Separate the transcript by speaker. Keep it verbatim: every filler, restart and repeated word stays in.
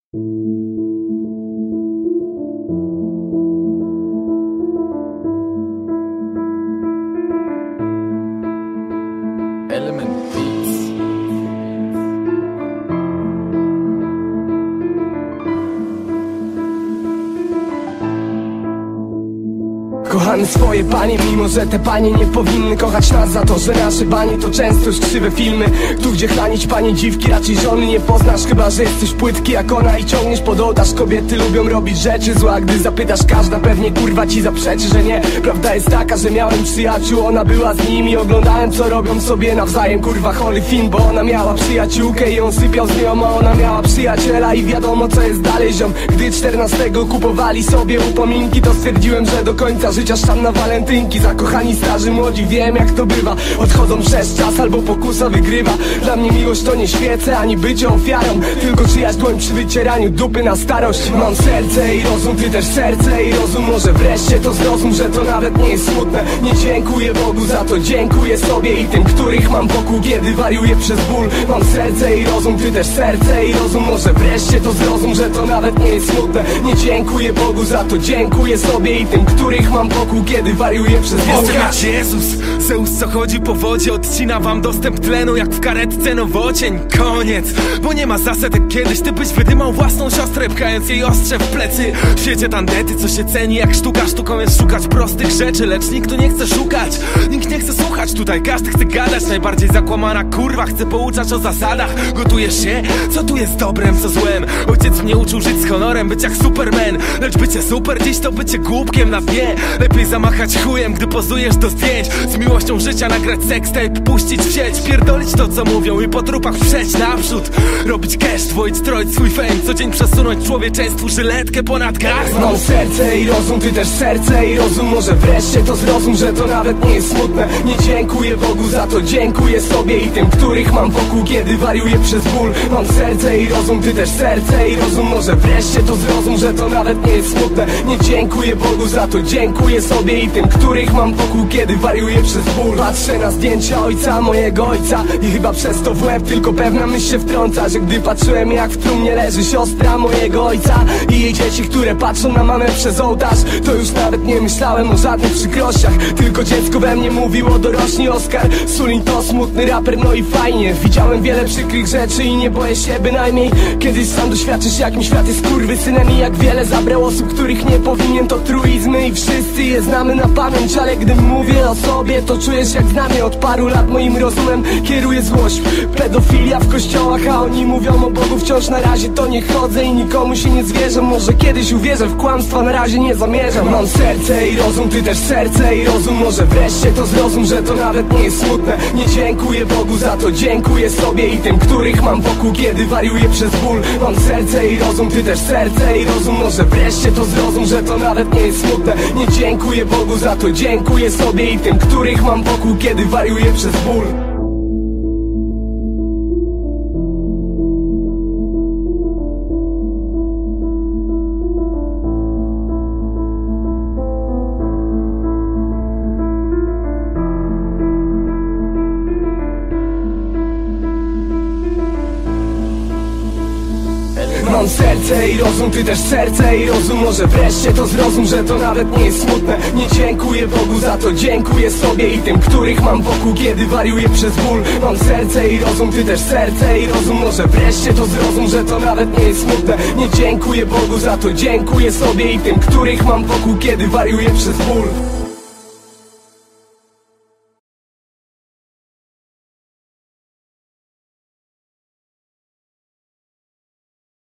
Speaker 1: Element Beats.
Speaker 2: Kochamy swoje panie, mimo że te panie nie powinny kochać nas za to, że nasze banie to częstość krzywe filmy. Tu gdzie chranić panie dziwki, raczej żony nie poznasz, chyba że jesteś płytki jak ona i ciągniesz pod ołtarz. Kobiety lubią robić rzeczy złe, a gdy zapytasz, każda pewnie kurwa ci zaprzeczy, że nie. Prawda jest taka, że miałem przyjaciół, ona była z nimi, oglądałem co robią sobie nawzajem, kurwa holy film. Bo ona miała przyjaciółkę i on sypiał z nią, a ona miała przyjaciela i wiadomo co jest dalej ziom. Gdy czternastego kupowali sobie upominki, to stwierdziłem, że do końca życia sztam na walentynki. Zakochani starzy młodzi, wiem jak to bywa, odchodzą przez czas albo pokusa wygrywa. Dla mnie miłość to nie świece, ani bycie ofiarą, tylko czyjaś dłoń przy wycieraniu dupy na starość. Mam serce i rozum, ty też serce i rozum, może wreszcie to zrozum, że to nawet nie jest smutne. Nie dziękuję Bogu za to, dziękuję sobie i tym, których mam wokół, kiedy wariuję przez ból. Mam serce i rozum, ty też serce i rozum, może wreszcie to zrozum, że to nawet nie jest smutne. Nie dziękuję Bogu za to, dziękuję sobie i tym, których mam wokół, kiedy wariuję przez ból.
Speaker 3: Jestem jak Jezus, Zeus co chodzi po wodzie, odcina wam dostęp tlenu jak w karetce nowocień. Koniec, bo nie ma zasad jak kiedyś, ty byś wydymał własną siostrę, pchając jej ostrze w plecy. W świecie tandety, co się ceni jak sztuka, sztuką jest szukać prostych rzeczy, lecz nikt tu nie chce szukać, nikt nie chce słuchać, tutaj każdy chce gadać. Najbardziej zakłamana kurwa chce pouczać o zasadach. Gotujesz się? Co tu jest dobrem, co złem? Ojciec mnie uczył żyć z honorem, być jak Superman, lecz bycie super dziś to bycie głupkiem na dnie. Lepiej zamachać chujem, gdy pozujesz do zdjęć, z miłością życia nagrać sextape, puścić w sieć, pierdolić to co mówią i po trupach przeć naprzód. Robić cash, dwoić, stroić swój fame, co dzień przesunąć człowieczeństwu żyletkę ponad gardło.
Speaker 2: Mam serce i rozum, ty też serce i rozum, może wreszcie to zrozum, że to nawet nie jest smutne. Nie dziękuję Bogu za to, dziękuję sobie i tym, których mam wokół, kiedy wariuję przez ból. Mam serce i rozum, ty też serce i rozum, może wreszcie to zrozum, że to nawet nie jest smutne. Nie dziękuję Bogu za to, dziękuję sobie i tym, których mam wokół, kiedy wariuję przez ból. Patrzę na zdjęcia ojca, mojego ojca i chyba przez to w łeb tylko pewna myśl się wtrąca, że gdy patrzyłem jak w trumnie leży siostra mojego ojca i jej dzieci, które patrzą na mamę przez ołtarz, to już nawet nie myślałem o żadnych przykrościach, tylko dziecko we mnie mówiło dorośli Oskar. Sulin to smutny raper, no i fajnie. Widziałem wiele przykrych rzeczy i nie boję się bynajmniej. Kiedyś sam doświadczysz jakim świat jest kurwysynem i jak wiele zabrał osób, których nie powinien, to truizmy i wszyscy je znamy na pamięć. Ale gdy mówię o sobie, to czujesz jak znamy. Od paru lat moim rozumem kieruje złość, pedofilia w kościołach, a oni mówią o Bogu wciąż. Na razie to nie chodzę i nikomu się nie zwierzę, może kiedyś uwierzę w kłamstwa, na razie nie zamierzam. Mam serce i rozum, ty też serce i rozum, może wreszcie to zrozum, że to nawet nie jest smutne. Nie dziękuję Bogu za to, dziękuję sobie i tym, których mam wokół, kiedy wariuję przez ból. Mam serce i rozum, ty też serce i rozum, może wreszcie to zrozum, że to nawet nie jest smutne. Nie dziękuję Bogu za to, dziękuję sobie i tym, których mam wokół, kiedy wariuję przez ból. Mam serce i rozum, ty też serce i rozum, może wreszcie to zrozum, że to nawet nie jest smutne. Nie dziękuję Bogu za to, dziękuję sobie i tym, których mam wokół, kiedy wariuję przez ból. Mam serce i rozum, ty też serce i rozum, może wreszcie to zrozum, że to nawet nie jest smutne. Nie dziękuję Bogu za to, dziękuję sobie i tym, których mam wokół, kiedy wariuję przez ból.